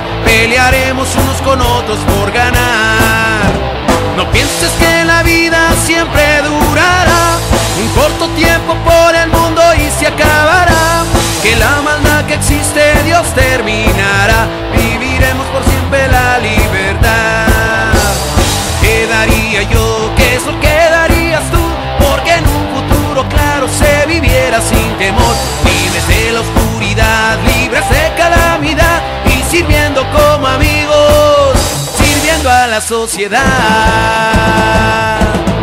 pelearemos unos con otros por ganar. No pienses que la vida siempre durará, un corto tiempo por el mundo y se acabará, que la maldad que existe Dios terminará, viviremos por siempre la libertad. ¿Qué daría yo? ¿Qué es lo que darías tú? Porque en un futuro claro se viviera sin temor, libres de la oscuridad, libres de calamidad y sirviendo como amigos, sirviendo a la sociedad.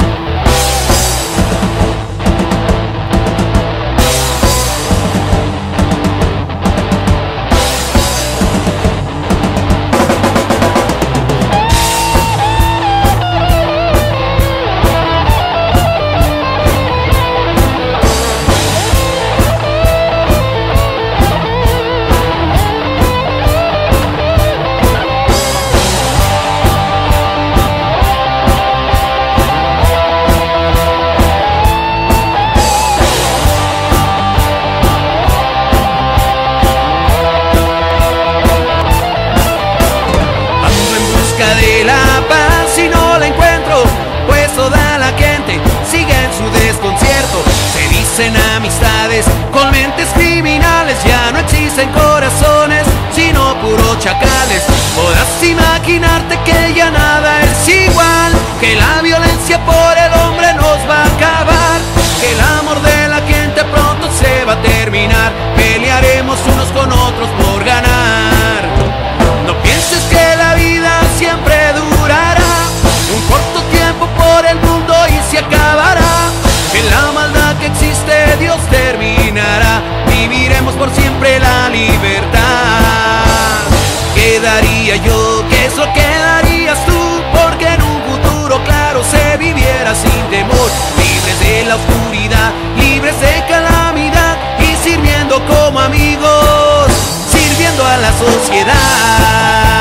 De la paz y no la encuentro, pues toda la gente sigue en su desconcierto. Se dicen amistades con mentes criminales, ya no existen corazones sino puros chacales. Podrás imaginarte que ya nada es igual, que la violencia por el hombre nos va a acabar, que el amor de la gente pronto se va a terminar, pelearemos unos con otros por ganar. No pienses que la vida siempre durará, un corto tiempo por el mundo y se acabará, que la maldad que existe Dios terminará, viviremos por siempre la libertad. ¿Qué daría yo? ¿Qué es lo que darías tú? Porque en un futuro claro se viviera sin temor, libres de la oscuridad, libres de calamidad y sirviendo como amigos, sirviendo a la sociedad.